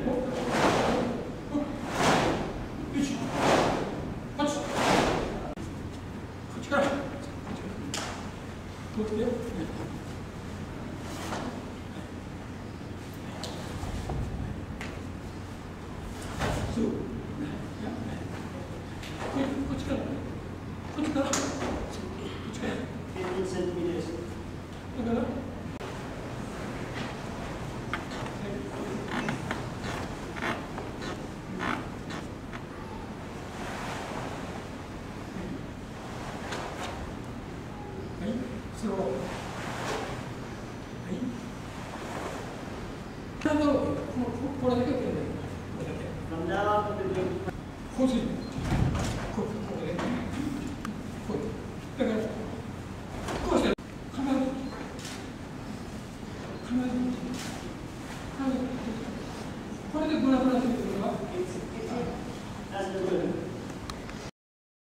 これだけをやる。こうする。これで。こう。だから、こうして、必ず、これでブラブラするというのは、